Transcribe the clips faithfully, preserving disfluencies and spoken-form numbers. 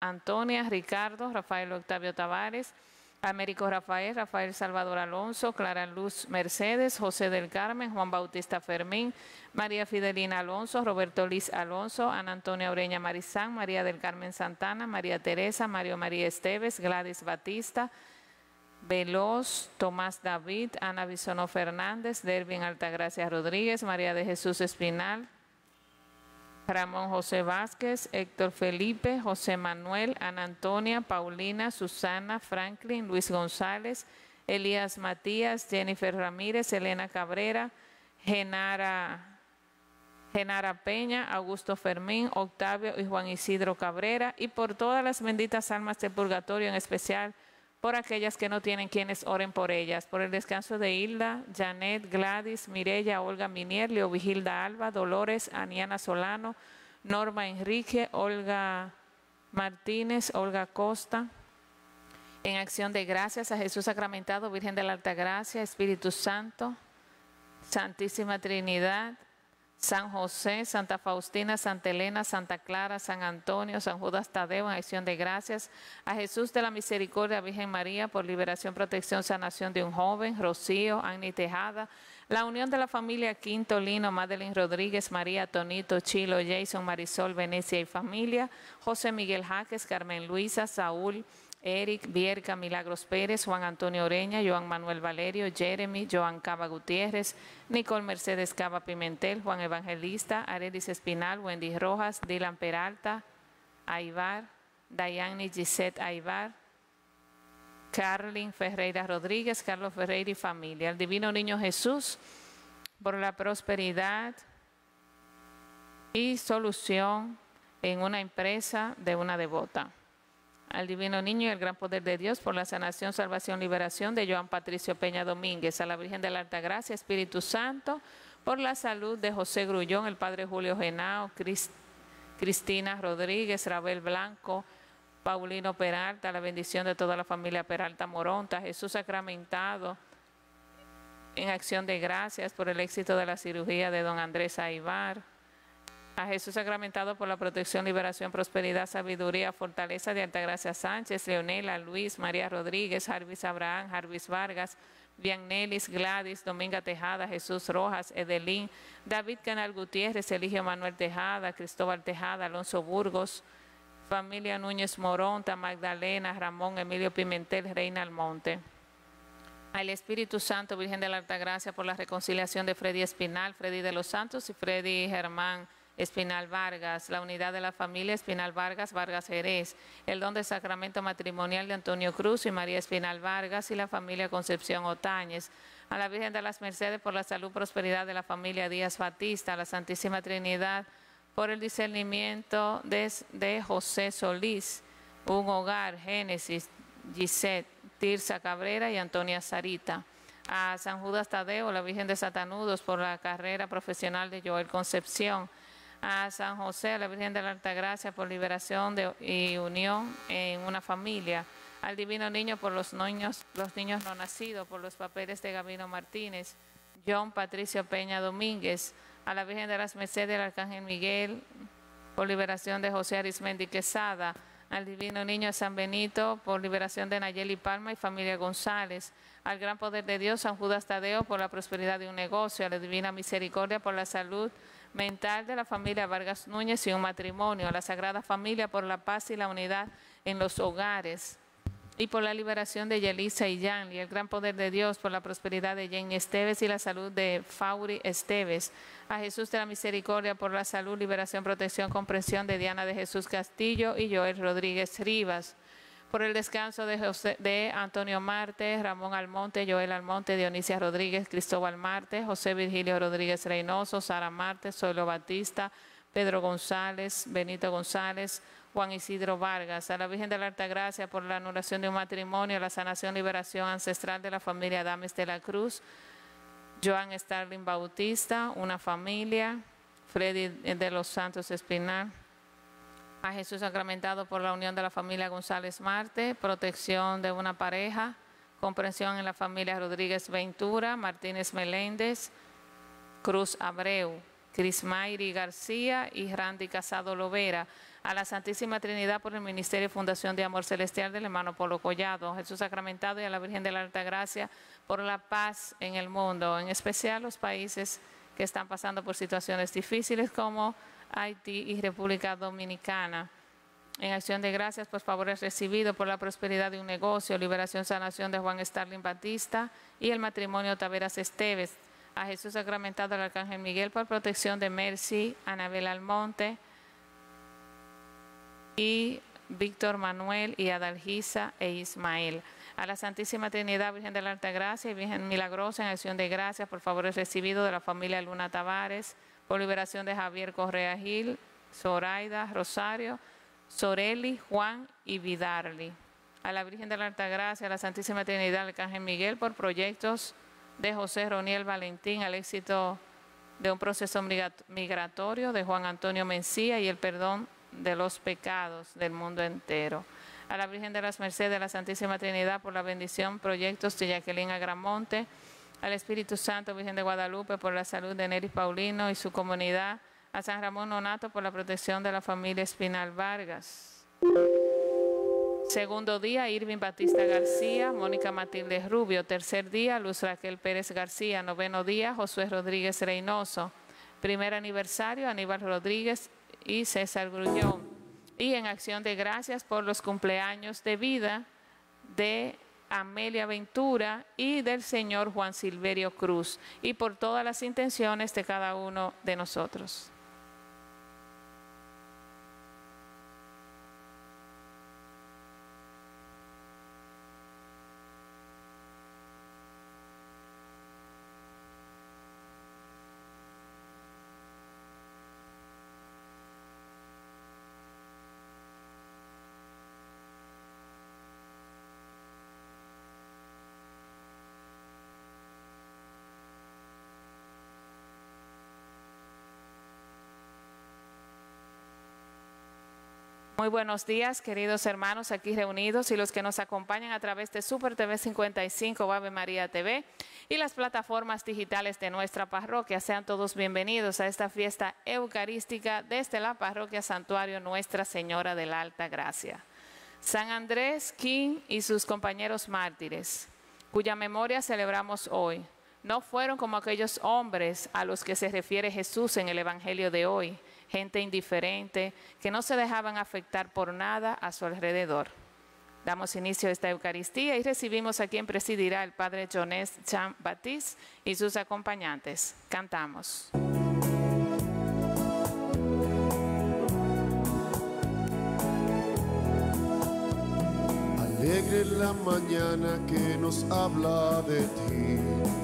Antonia, Ricardo, Rafael Octavio Tavares, Américo Rafael, Rafael Salvador Alonso, Clara Luz Mercedes, José del Carmen, Juan Bautista Fermín, María Fidelina Alonso, Roberto Liz Alonso, Ana Antonia Ureña Marizán, María del Carmen Santana, María Teresa, Mario María Esteves, Gladys Batista, Veloz, Tomás David, Ana Bisono Fernández, Dervin Altagracia Rodríguez, María de Jesús Espinal, Ramón José Vázquez, Héctor Felipe, José Manuel, Ana Antonia, Paulina, Susana, Franklin, Luis González, Elías Matías, Jennifer Ramírez, Elena Cabrera, Genara, Genara Peña, Augusto Fermín, Octavio y Juan Isidro Cabrera, y por todas las benditas almas del purgatorio, en especial por aquellas que no tienen quienes oren por ellas, por el descanso de Hilda, Janet, Gladys, Mirella, Olga Minier, Leo Vigilda Alba, Dolores, Aniana Solano, Norma Enrique, Olga Martínez, Olga Costa. En acción de gracias a Jesús sacramentado, Virgen de la Altagracia, Espíritu Santo, Santísima Trinidad, San José, Santa Faustina, Santa Elena, Santa Clara, San Antonio, San Judas Tadeo, en acción de gracias a Jesús de la Misericordia, Virgen María, por liberación, protección, sanación de un joven, Rocío, Annie Tejada, la unión de la familia Quinto, Lino, Madeline Rodríguez, María, Tonito, Chilo, Jason, Marisol, Venecia y familia, José Miguel Jaques, Carmen Luisa, Saúl, Eric, Vierca, Milagros Pérez, Juan Antonio Oreña, Joan Manuel Valerio, Jeremy, Joan Cava Gutiérrez, Nicole Mercedes Cava Pimentel, Juan Evangelista, Arelis Espinal, Wendy Rojas, Dylan Peralta, Aibar, Dayani Gisette Aibar, Carlin Ferreira Rodríguez, Carlos Ferreira y familia. El Divino Niño Jesús, por la prosperidad y solución en una empresa de una devota. Al Divino Niño y el gran poder de Dios, por la sanación, salvación, liberación de Joan Patricio Peña Domínguez, a la Virgen de la Altagracia, Espíritu Santo, por la salud de José Grullón, el Padre Julio Genao, Crist, Cristina Rodríguez, Rabel Blanco, Paulino Peralta, la bendición de toda la familia Peralta Moronta, Jesús sacramentado, en acción de gracias por el éxito de la cirugía de don Andrés Aibar, a Jesús sacramentado por la protección, liberación, prosperidad, sabiduría, fortaleza de Altagracia Sánchez, Leonela, Luis, María Rodríguez, Jarvis Abraham, Jarvis Vargas, Viannelis, Gladys, Dominga Tejada, Jesús Rojas, Edelín, David Canal Gutiérrez, Eligio Manuel Tejada, Cristóbal Tejada, Alonso Burgos, familia Núñez Moronta, Magdalena, Ramón, Emilio Pimentel, Reina Almonte. Al Espíritu Santo, Virgen de la Altagracia, por la reconciliación de Freddy Espinal, Freddy de los Santos y Freddy Germán Espinal Vargas, la unidad de la familia Espinal Vargas, Vargas Jerez, el don del sacramento matrimonial de Antonio Cruz y María Espinal Vargas y la familia Concepción Otañez, a la Virgen de las Mercedes por la salud y prosperidad de la familia Díaz Batista, a la Santísima Trinidad por el discernimiento de, de José Solís, un hogar, Génesis, Gisette, Tirsa Cabrera y Antonia Sarita, a San Judas Tadeo, la Virgen de Satanudos por la carrera profesional de Joel Concepción, a San José, a la Virgen de la Altagracia por liberación de, y unión en una familia, al Divino Niño por los niños, los niños no nacidos, por los papeles de Gabino Martínez, John Patricio Peña Domínguez, a la Virgen de las Mercedes, al Arcángel Miguel por liberación de José Arismendi Quesada, al Divino Niño San Benito por liberación de Nayeli Palma y familia González, al gran poder de Dios San Judas Tadeo por la prosperidad de un negocio, a la Divina Misericordia por la salud mental de la familia Vargas Núñez y un matrimonio, a la Sagrada Familia por la paz y la unidad en los hogares y por la liberación de Yelisa y Yanli, el gran poder de Dios por la prosperidad de Jenny Esteves y la salud de Fauri Esteves, a Jesús de la Misericordia por la salud, liberación, protección, comprensión de Diana de Jesús Castillo y Joel Rodríguez Rivas, por el descanso de, José, de Antonio Marte, Ramón Almonte, Joel Almonte, Dionisia Rodríguez, Cristóbal Marte, José Virgilio Rodríguez Reynoso, Sara Marte, Zoilo Batista, Pedro González, Benito González, Juan Isidro Vargas, a la Virgen de la Altagracia por la anulación de un matrimonio, la sanación, liberación ancestral de la familia Dames de la Cruz, Joan Starling Bautista, una familia, Freddy de los Santos Espinal, a Jesús sacramentado por la unión de la familia González Marte, protección de una pareja, comprensión en la familia Rodríguez Ventura, Martínez Meléndez, Cruz Abreu, Crismayri García y Randy Casado Lovera, a la Santísima Trinidad por el Ministerio y Fundación de Amor Celestial del hermano Polo Collado, a Jesús Sacramentado y a la Virgen de la Altagracia por la paz en el mundo, en especial los países que están pasando por situaciones difíciles como Haití y República Dominicana. En acción de gracias por favores recibidos por la prosperidad de un negocio, liberación, sanación de Juan Starling Batista y el matrimonio Taveras Esteves. A Jesús Sacramentado, al Arcángel Miguel por protección de Mercy, Anabel Almonte y Víctor Manuel y Adalgisa e Ismael. A la Santísima Trinidad, Virgen de la Altagracia y Virgen Milagrosa, en acción de gracias por favores recibidos de la familia Luna Tavares, por liberación de Javier Correa Gil, Zoraida Rosario, Soreli, Juan y Vidarli. A la Virgen de la Altagracia, a la Santísima Trinidad, al Arcángel Miguel por proyectos de José Roniel Valentín, al éxito de un proceso migratorio de Juan Antonio Mencía y el perdón de los pecados del mundo entero. A la Virgen de las Mercedes de la Santísima Trinidad por la bendición, proyectos de Jacqueline Agramonte, al Espíritu Santo, Virgen de Guadalupe, por la salud de Nery Paulino y su comunidad, a San Ramón Nonato por la protección de la familia Espinal Vargas. Segundo día, Irving Batista García, Mónica Matilde Rubio. Tercer día, Luz Raquel Pérez García. Noveno día, Josué Rodríguez Reynoso. Primer aniversario, Aníbal Rodríguez y César Grullón. Y en acción de gracias por los cumpleaños de vida de Amelia Ventura y del señor Juan Silverio Cruz, y por todas las intenciones de cada uno de nosotros. Muy buenos días, queridos hermanos aquí reunidos y los que nos acompañan a través de Super T V cincuenta y cinco o Ave María T V y las plataformas digitales de nuestra parroquia. Sean todos bienvenidos a esta fiesta eucarística desde la parroquia Santuario Nuestra Señora de la Alta Gracia. San Andrés King y sus compañeros mártires, cuya memoria celebramos hoy, no fueron como aquellos hombres a los que se refiere Jesús en el Evangelio de hoy, gente indiferente, que no se dejaban afectar por nada a su alrededor. Damos inicio a esta Eucaristía y recibimos a quien presidirá el Padre Jonés Jean Baptiste y sus acompañantes. Cantamos. Alegre la mañana que nos habla de ti,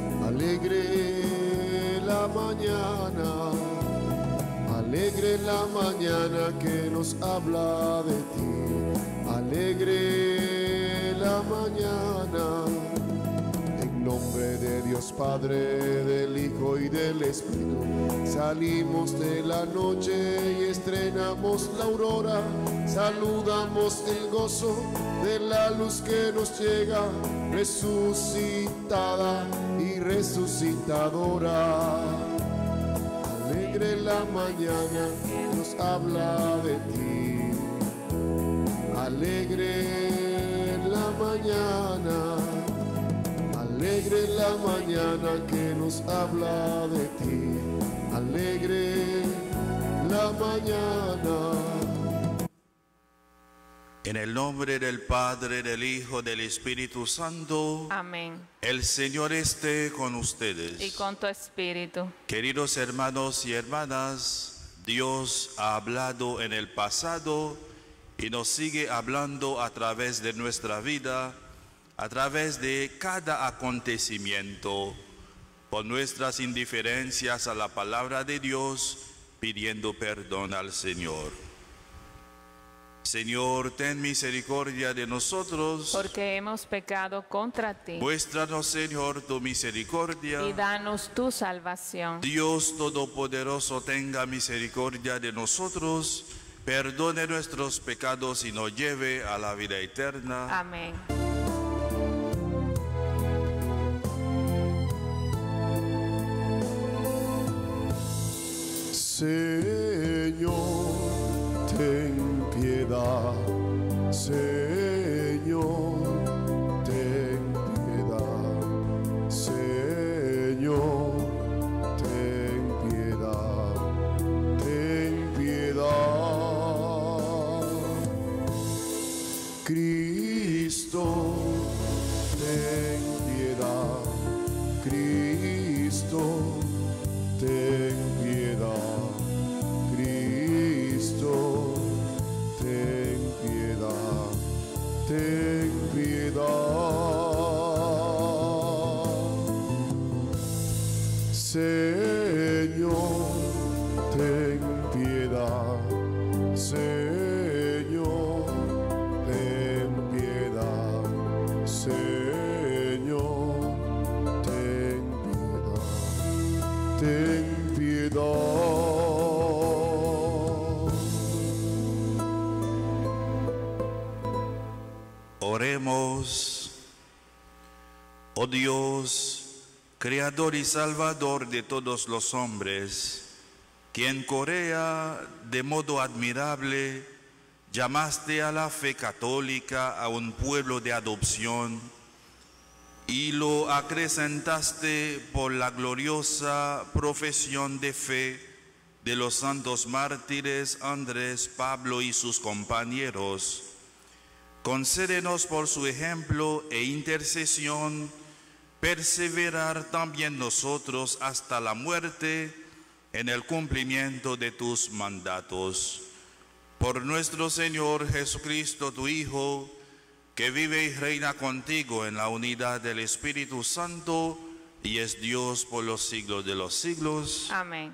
alegre la mañana. Alegre la mañana que nos habla de ti, alegre la mañana. En nombre de Dios Padre, del Hijo y del Espíritu, salimos de la noche y estrenamos la aurora. Saludamos el gozo de la luz que nos llega, resucitada y resucitadora. Alegre la mañana que nos habla de ti, alegre la mañana, alegre la mañana que nos habla de ti, alegre la mañana. En el nombre del Padre, del Hijo, del Espíritu Santo. Amén. El Señor esté con ustedes. Y con tu espíritu. Queridos hermanos y hermanas, Dios ha hablado en el pasado y nos sigue hablando a través de nuestra vida, a través de cada acontecimiento, por nuestras indiferencias a la palabra de Dios, pidiendo perdón al Señor. Señor, ten misericordia de nosotros, porque hemos pecado contra ti. Muéstranos, Señor, tu misericordia. Y danos tu salvación. Dios Todopoderoso, tenga misericordia de nosotros, perdone nuestros pecados y nos lleve a la vida eterna. Amén. Señor, ten Señor, ten piedad. Señor, ten piedad. Ten piedad. Cristo, ten piedad. Cristo, ten piedad. Cristo, ten piedad. Ten piedad. Señor, ten piedad. Señor, ten piedad. Señor, ten piedad. Ten piedad. Oremos. Oh Dios, Creador y Salvador de todos los hombres, que en Corea de modo admirable llamaste a la fe católica a un pueblo de adopción y lo acrecentaste por la gloriosa profesión de fe de los santos mártires Andrés, Pablo y sus compañeros. Concédenos por su ejemplo e intercesión perseverar también nosotros hasta la muerte en el cumplimiento de tus mandatos. Por nuestro Señor Jesucristo, tu Hijo, que vive y reina contigo en la unidad del Espíritu Santo y es Dios por los siglos de los siglos. Amén.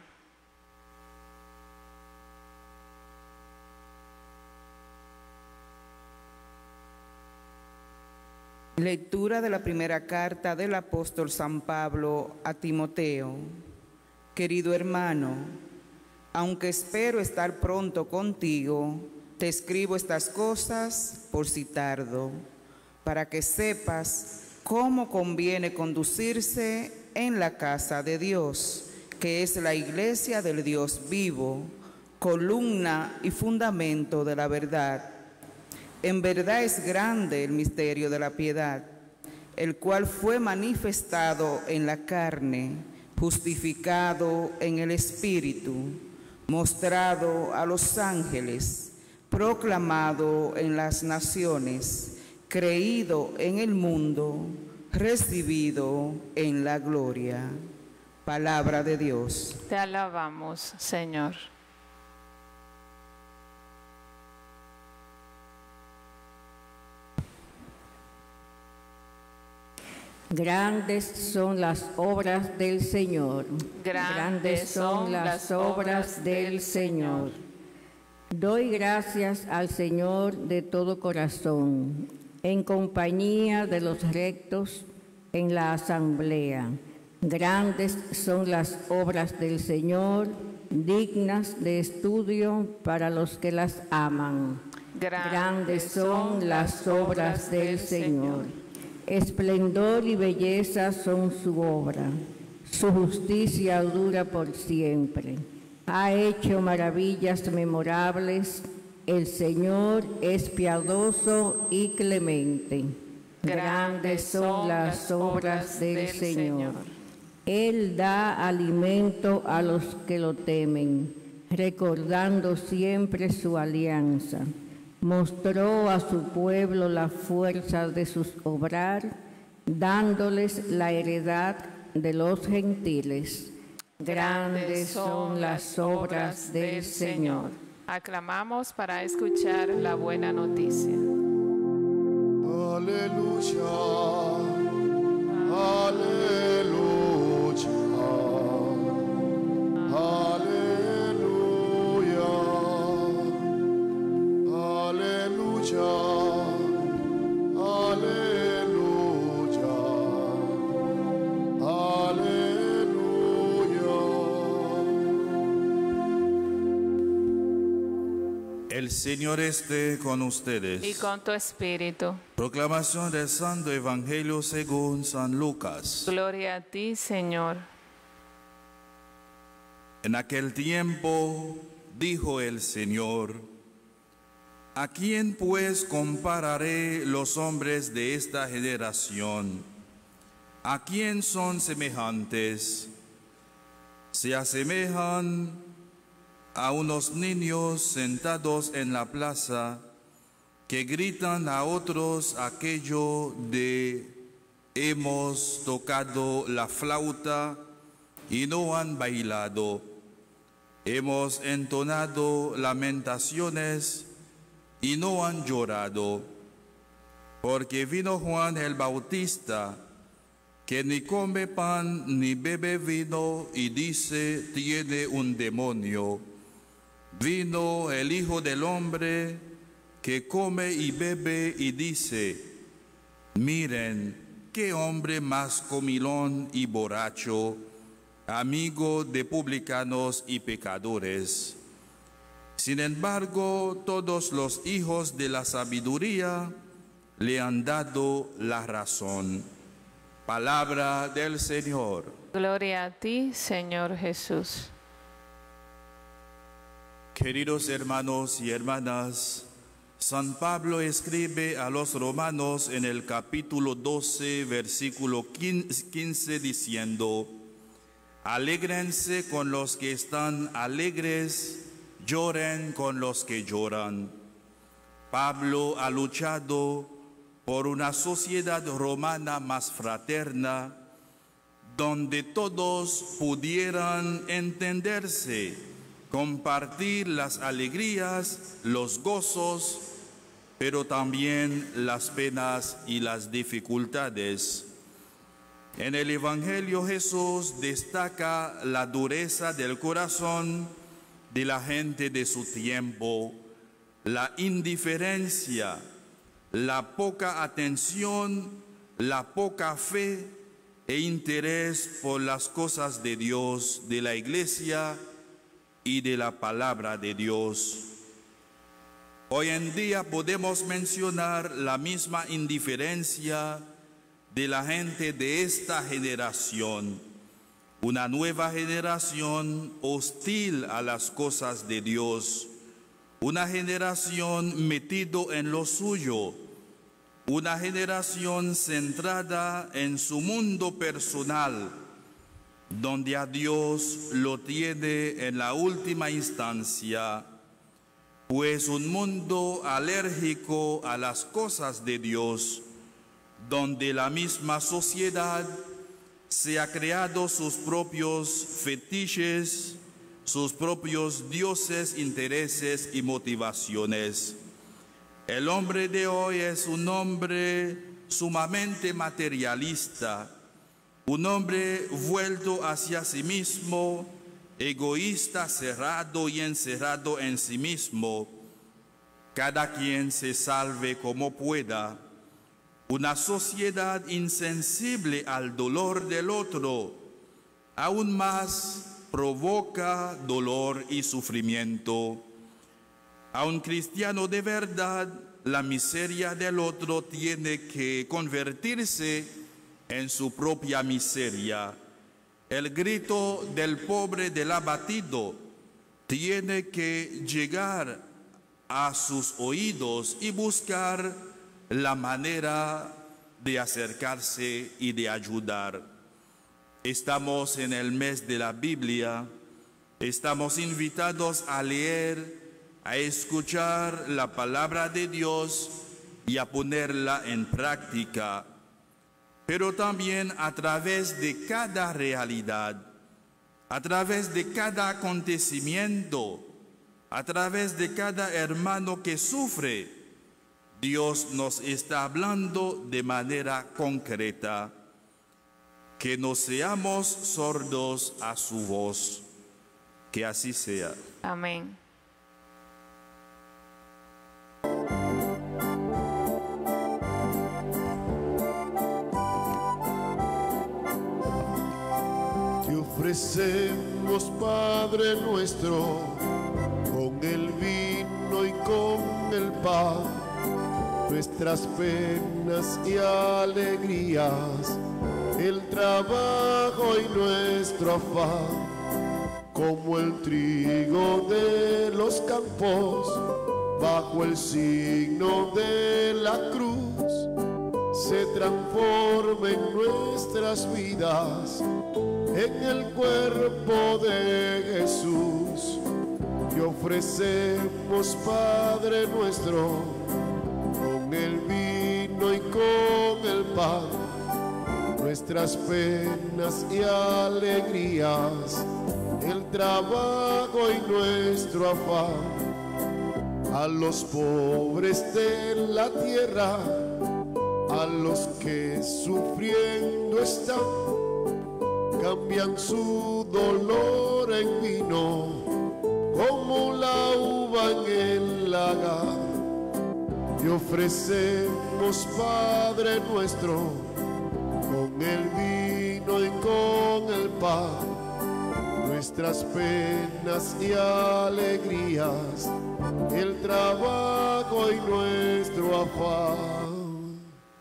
Lectura de la primera carta del apóstol San Pablo a Timoteo. Querido hermano, aunque espero estar pronto contigo, te escribo estas cosas por si tardo, para que sepas cómo conviene conducirse en la casa de Dios, que es la iglesia del Dios vivo, columna y fundamento de la verdad. En verdad es grande el misterio de la piedad, el cual fue manifestado en la carne, justificado en el Espíritu, mostrado a los ángeles, proclamado en las naciones, creído en el mundo, recibido en la gloria. Palabra de Dios. Te alabamos, Señor. Grandes son las obras del Señor. Grandes son las obras del Señor. Doy gracias al Señor de todo corazón, en compañía de los rectos en la asamblea. Grandes son las obras del Señor, dignas de estudio para los que las aman. Grandes son las obras del Señor. Esplendor y belleza son su obra, su justicia dura por siempre. Ha hecho maravillas memorables, el Señor es piadoso y clemente. Grandes son las obras del Señor. Él da alimento a los que lo temen, recordando siempre su alianza. Mostró a su pueblo la fuerza de sus obrar, dándoles la heredad de los gentiles. Grandes son las obras del Señor. Aclamamos para escuchar la buena noticia. Aleluya, aleluya, aleluya, aleluya, aleluya, aleluya. El Señor esté con ustedes. Y con tu espíritu. Proclamación del Santo Evangelio según San Lucas. Gloria a ti, Señor. En aquel tiempo dijo el Señor: ¿A quién pues compararé los hombres de esta generación? ¿A quién son semejantes? Se asemejan a unos niños sentados en la plaza que gritan a otros aquello de hemos tocado la flauta y no han bailado, hemos entonado lamentaciones y no han llorado, porque vino Juan el Bautista, que ni come pan ni bebe vino, y dice, tiene un demonio. Vino el Hijo del Hombre, que come y bebe, y dice, miren, qué hombre más comilón y borracho, amigo de publicanos y pecadores. Sin embargo, todos los hijos de la sabiduría le han dado la razón. Palabra del Señor. Gloria a ti, Señor Jesús. Queridos hermanos y hermanas, San Pablo escribe a los romanos en el capítulo doce, versículo quince, diciendo, alégrense con los que están alegres, lloren con los que lloran. Pablo ha luchado por una sociedad romana más fraterna, donde todos pudieran entenderse, compartir las alegrías, los gozos, pero también las penas y las dificultades. En el Evangelio Jesús destaca la dureza del corazón de la gente de su tiempo, la indiferencia, la poca atención, la poca fe e interés por las cosas de Dios, de la Iglesia y de la palabra de Dios. Hoy en día podemos mencionar la misma indiferencia de la gente de esta generación, una nueva generación hostil a las cosas de Dios, una generación metido en lo suyo, una generación centrada en su mundo personal, donde a Dios lo tiene en la última instancia, pues un mundo alérgico a las cosas de Dios, donde la misma sociedad se ha creado sus propios fetiches, sus propios dioses, intereses y motivaciones. El hombre de hoy es un hombre sumamente materialista, un hombre vuelto hacia sí mismo, egoísta, cerrado y encerrado en sí mismo. Cada quien se salve como pueda. Una sociedad insensible al dolor del otro, aún más provoca dolor y sufrimiento. A un cristiano de verdad, la miseria del otro tiene que convertirse en su propia miseria. El grito del pobre, del abatido, tiene que llegar a sus oídos y buscar la manera de acercarse y de ayudar. Estamos en el mes de la Biblia, estamos invitados a leer, a escuchar la palabra de Dios y a ponerla en práctica, pero también a través de cada realidad, a través de cada acontecimiento, a través de cada hermano que sufre, Dios nos está hablando de manera concreta. Que no seamos sordos a su voz. Que así sea. Amén. Te ofrecemos, Padre nuestro, con el vino y con el pan, nuestras penas y alegrías, el trabajo y nuestro afán, como el trigo de los campos bajo el signo de la cruz, se transforme en nuestras vidas, en el cuerpo de Jesús. Y ofrecemos, Padre nuestro, con el vino y con el pan, nuestras penas y alegrías, el trabajo y nuestro afán, a los pobres de la tierra, a los que sufriendo están, cambian su dolor en vino, como la uva en el lagar. Y ofrecemos, Padre nuestro, con el vino y con el pan, nuestras penas y alegrías, el trabajo y nuestro afán.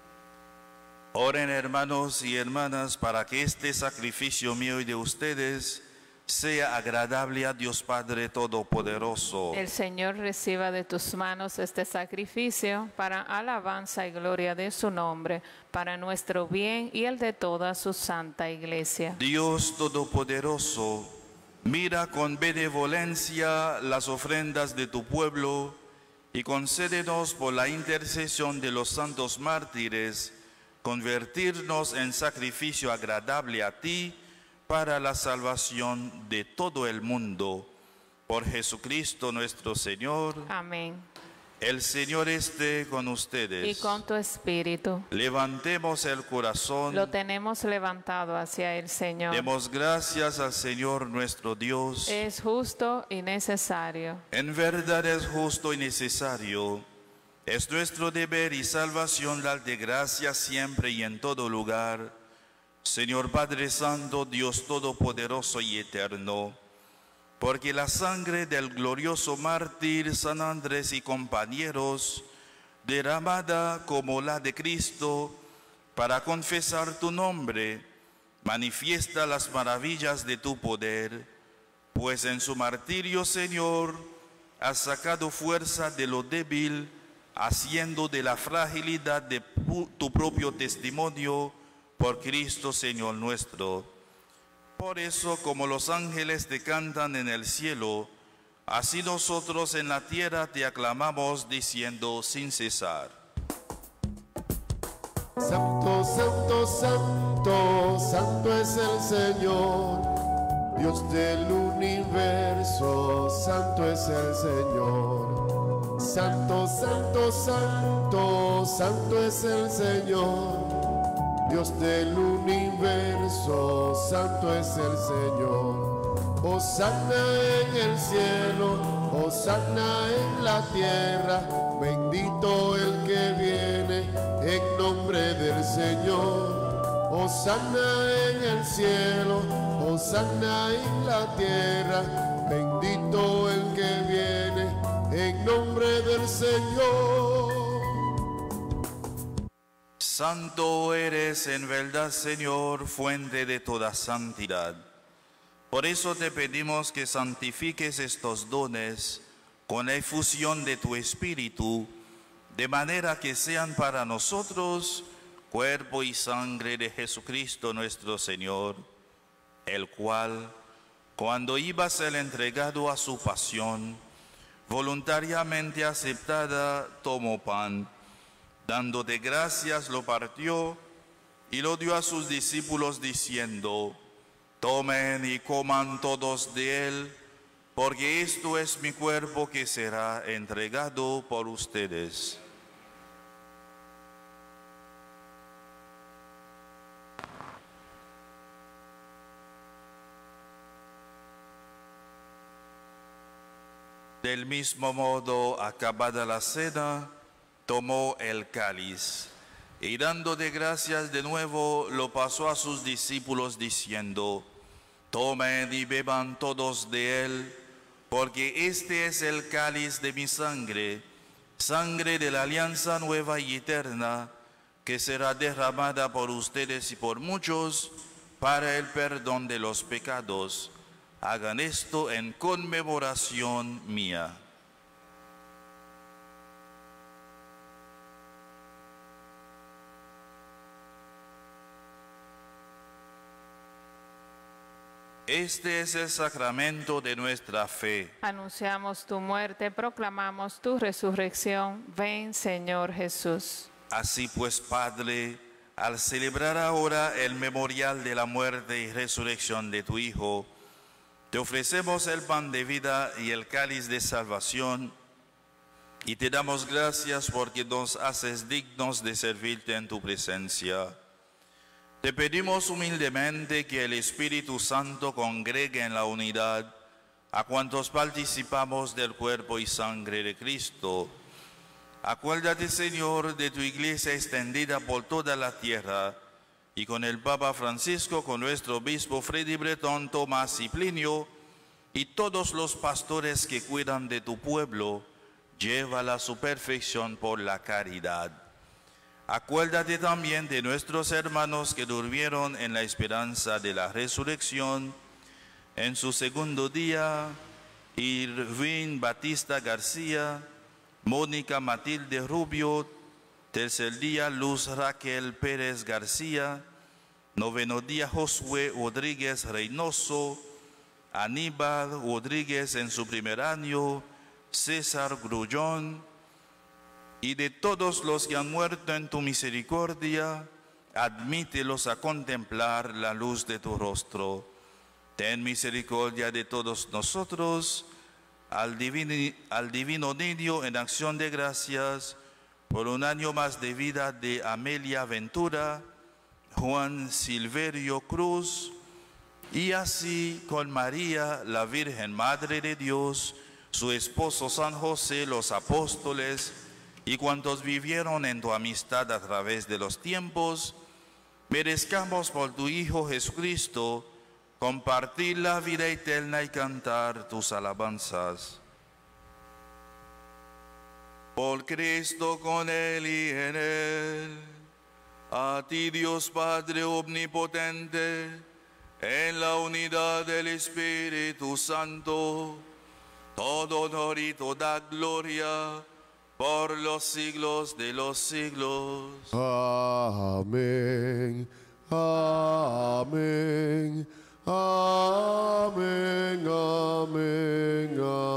Oren, hermanos y hermanas, para que este sacrificio mío y de ustedes sea agradable a Dios Padre Todopoderoso. El Señor reciba de tus manos este sacrificio para alabanza y gloria de su nombre, para nuestro bien y el de toda su santa iglesia. Dios Todopoderoso, mira con benevolencia las ofrendas de tu pueblo y concédenos por la intercesión de los santos mártires convertirnos en sacrificio agradable a ti para la salvación de todo el mundo. Por Jesucristo nuestro Señor. Amén. El Señor esté con ustedes. Y con tu espíritu. Levantemos el corazón. Lo tenemos levantado hacia el Señor. Demos gracias al Señor nuestro Dios. Es justo y necesario. En verdad es justo y necesario. Es nuestro deber y salvación darte gracias siempre y en todo lugar, Señor Padre Santo, Dios Todopoderoso y Eterno, porque la sangre del glorioso mártir San Andrés y compañeros, derramada como la de Cristo, para confesar tu nombre, manifiesta las maravillas de tu poder, pues en su martirio, Señor, has sacado fuerza de lo débil, haciendo de la fragilidad de tu propio testimonio, por Cristo Señor nuestro. Por eso, como los ángeles te cantan en el cielo, así nosotros en la tierra te aclamamos diciendo sin cesar. Santo, santo, santo, santo es el Señor, Dios del universo, santo es el Señor. Santo, santo, santo, santo es el Señor, Dios del universo, santo es el Señor. Hosana en el cielo, hosana en la tierra, bendito el que viene en nombre del Señor. Hosana en el cielo, hosana en la tierra, bendito el que viene en nombre del Señor. Santo eres en verdad, Señor, fuente de toda santidad. Por eso te pedimos que santifiques estos dones con la efusión de tu Espíritu, de manera que sean para nosotros cuerpo y sangre de Jesucristo nuestro Señor, el cual, cuando iba a ser entregado a su pasión, voluntariamente aceptada, tomó pan, dándote gracias, lo partió y lo dio a sus discípulos diciendo: tomen y coman todos de él, porque esto es mi cuerpo que será entregado por ustedes. Del mismo modo, acabada la cena, tomó el cáliz y dando de gracias de nuevo, lo pasó a sus discípulos diciendo: tomen y beban todos de él, porque este es el cáliz de mi sangre, sangre de la alianza nueva y eterna, que será derramada por ustedes y por muchos para el perdón de los pecados. Hagan esto en conmemoración mía. Este es el sacramento de nuestra fe. Anunciamos tu muerte, proclamamos tu resurrección. Ven, Señor Jesús. Así pues, Padre, al celebrar ahora el memorial de la muerte y resurrección de tu Hijo, te ofrecemos el pan de vida y el cáliz de salvación, y te damos gracias porque nos haces dignos de servirte en tu presencia. Te pedimos humildemente que el Espíritu Santo congregue en la unidad a cuantos participamos del cuerpo y sangre de Cristo. Acuérdate, Señor, de tu iglesia extendida por toda la tierra, y con el Papa Francisco, con nuestro obispo Freddy Bretón, Tomás y Plinio, y todos los pastores que cuidan de tu pueblo, llévala a su perfección por la caridad. Acuérdate también de nuestros hermanos que durmieron en la esperanza de la resurrección. En su segundo día, Irving Batista García, Mónica Matilde Rubio. Tercer día, Luz Raquel Pérez García. Noveno día, Josué Rodríguez Reynoso. Aníbal Rodríguez en su primer año. César Grullón. Y de todos los que han muerto en tu misericordia, admítelos a contemplar la luz de tu rostro. Ten misericordia de todos nosotros, al divino, al divino niño en acción de gracias, por un año más de vida de Amelia Ventura, Juan Silverio Cruz, y así con María, la Virgen Madre de Dios, su esposo San José, los apóstoles, y cuantos vivieron en tu amistad a través de los tiempos, merezcamos por tu Hijo Jesucristo compartir la vida eterna y cantar tus alabanzas. Por Cristo, con Él y en Él, a ti Dios Padre omnipotente, en la unidad del Espíritu Santo, todo honor y toda gloria, por los siglos de los siglos. Amén, amén, amén, amén,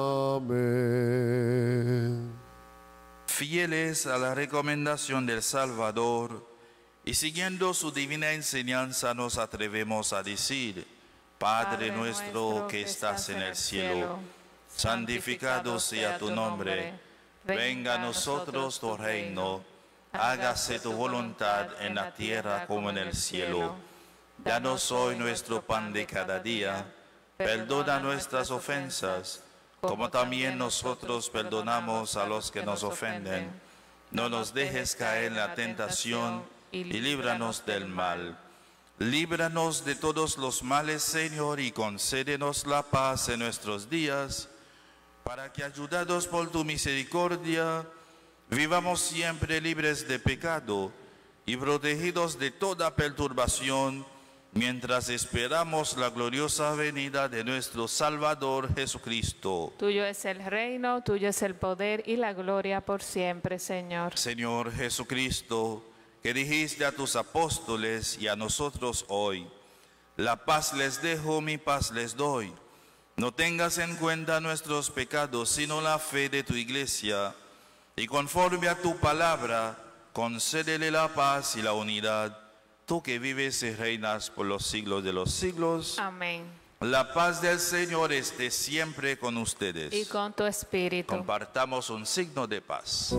amén. Fieles a la recomendación del Salvador y siguiendo su divina enseñanza, nos atrevemos a decir: Padre, Padre nuestro que estás en el cielo, santificado sea tu nombre. Venga a nosotros tu reino, hágase tu voluntad en la tierra como en el cielo. Danos hoy nuestro pan de cada día, perdona nuestras ofensas, como también nosotros perdonamos a los que nos ofenden. No nos dejes caer en la tentación y líbranos del mal. Líbranos de todos los males, Señor, y concédenos la paz en nuestros días, para que, ayudados por tu misericordia, vivamos siempre libres de pecado y protegidos de toda perturbación, mientras esperamos la gloriosa venida de nuestro Salvador Jesucristo. Tuyo es el reino, tuyo es el poder y la gloria por siempre, Señor. Señor Jesucristo, que dijiste a tus apóstoles y a nosotros hoy: la paz les dejo, mi paz les doy. No tengas en cuenta nuestros pecados, sino la fe de tu iglesia, y conforme a tu palabra, concédele la paz y la unidad, tú que vives y reinas por los siglos de los siglos. Amén. La paz del Señor esté siempre con ustedes. Y con tu espíritu. Compartamos un signo de paz.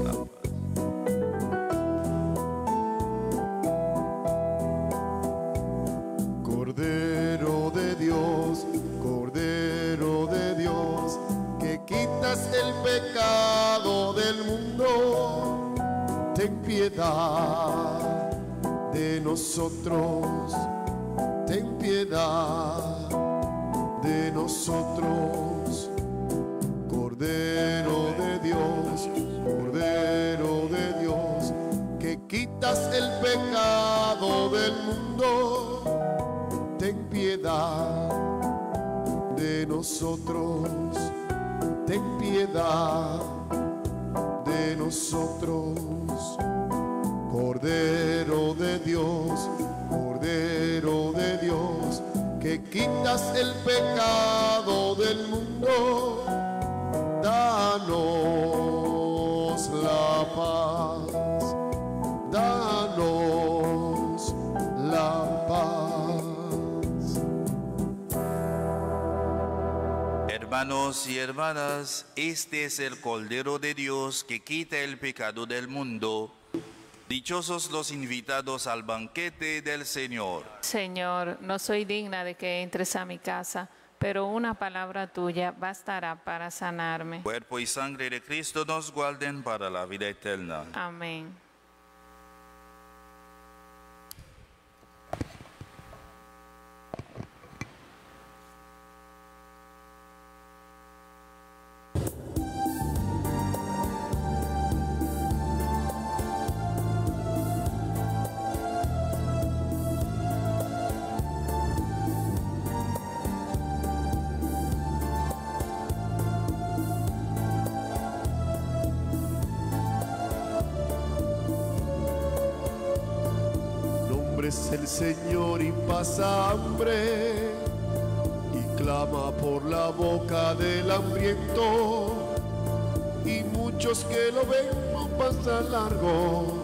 Cordero de Dios, Cordero de Dios, que quitas el pecado del mundo, ten piedad de nosotros, ten piedad de nosotros. Cordero de Dios, Cordero de Dios, que quitas el pecado del mundo, ten piedad de nosotros, ten piedad de nosotros. Cordero de Dios, Cordero de Dios, que quitas quitas el pecado del mundo, danos la paz, danos la paz. Hermanos y hermanas, este es el Cordero de Dios que quita el pecado del mundo. Dichosos los invitados al banquete del Señor. Señor, no soy digna de que entres a mi casa, pero una palabra tuya bastará para sanarme. Cuerpo y sangre de Cristo nos guarden para la vida eterna. Amén. Es el Señor y pasa hambre y clama por la boca del hambriento, y muchos que lo ven no pasan largo,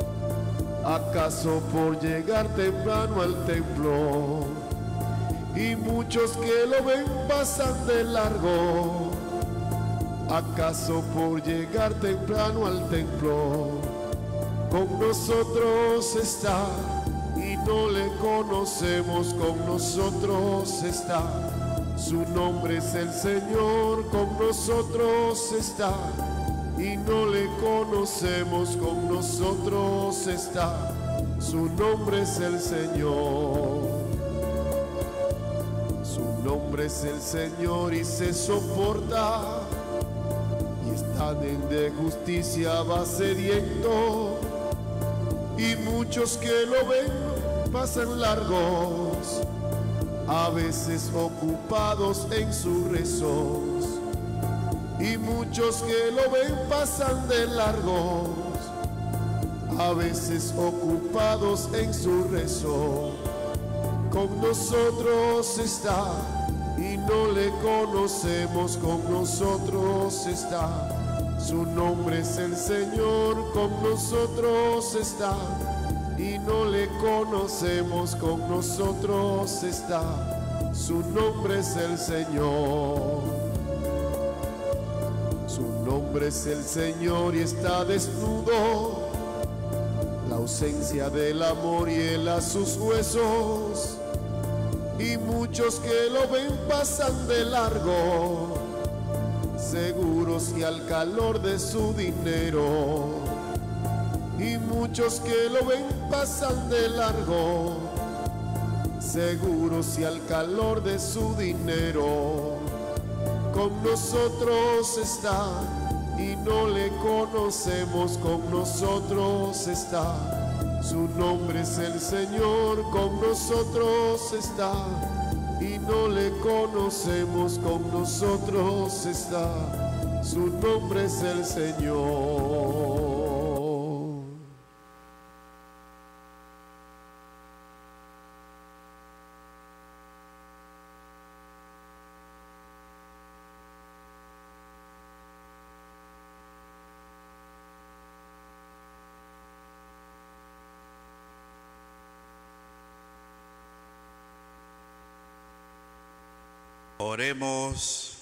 acaso por llegar temprano al templo, y muchos que lo ven pasan de largo, acaso por llegar temprano al templo. Con nosotros está y no le conocemos, con nosotros está. Su nombre es el Señor, con nosotros está. Y no le conocemos, con nosotros está. Su nombre es el Señor. Su nombre es el Señor y se soporta. Y están en de justicia va sediento. Y muchos que lo ven pasan largos, a veces ocupados en sus rezos. Y muchos que lo ven pasan de largos, a veces ocupados en su rezo. Con nosotros está y no le conocemos, con nosotros está. Su nombre es el Señor, con nosotros está, y no le conocemos, con nosotros está. Su nombre es el Señor. Su nombre es el Señor y está desnudo. La ausencia del amor hiela sus huesos, y muchos que lo ven pasan de largo, seguros y al calor de su dinero. Y muchos que lo ven pasan de largo, seguros y al calor de su dinero. Con nosotros está y no le conocemos, con nosotros está. Su nombre es el Señor, con nosotros está. Y no le conocemos, con nosotros está. Su nombre es el Señor. Oremos.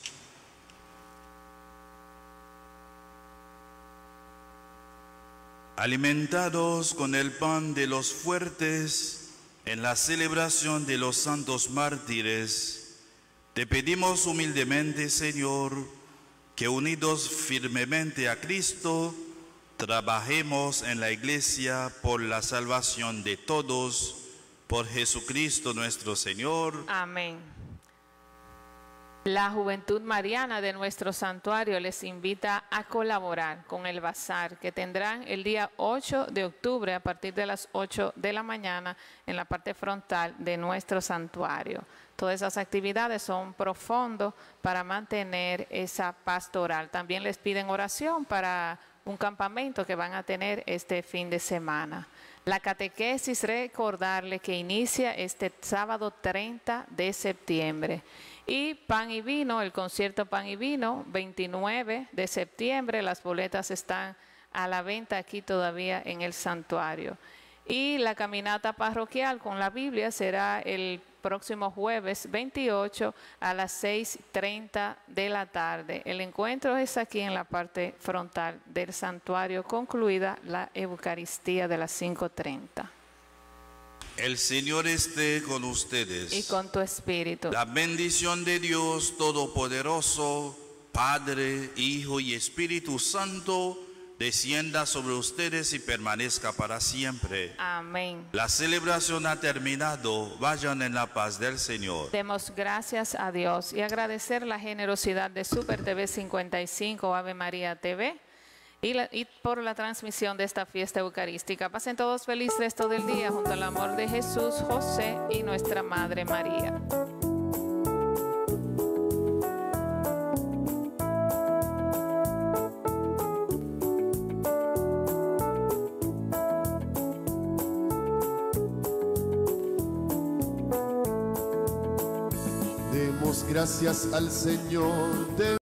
Alimentados con el pan de los fuertes en la celebración de los santos mártires, te pedimos humildemente, Señor, que unidos firmemente a Cristo, trabajemos en la Iglesia por la salvación de todos, por Jesucristo nuestro Señor. Amén. La Juventud Mariana de nuestro santuario les invita a colaborar con el bazar que tendrán el día ocho de octubre a partir de las ocho de la mañana en la parte frontal de nuestro santuario. Todas esas actividades son pro fondo para mantener esa pastoral. También les piden oración para un campamento que van a tener este fin de semana. La catequesis, recordarle que inicia este sábado treinta de septiembre. Y Pan y Vino, el concierto Pan y Vino, veintinueve de septiembre. Las boletas están a la venta aquí todavía en el santuario. Y la caminata parroquial con la Biblia será el próximo jueves veintiocho a las seis y treinta de la tarde. El encuentro es aquí en la parte frontal del santuario, concluida la Eucaristía de las cinco y treinta. El Señor esté con ustedes. Y con tu espíritu. La bendición de Dios Todopoderoso, Padre, Hijo y Espíritu Santo, descienda sobre ustedes y permanezca para siempre. Amén. La celebración ha terminado. Vayan en la paz del Señor. Demos gracias a Dios y agradecer la generosidad de Super T V cincuenta y cinco, Ave María T V, y, la, y por la transmisión de esta fiesta eucarística. Pasen todos feliz resto del día junto al amor de Jesús, José y nuestra Madre María. Demos gracias al Señor.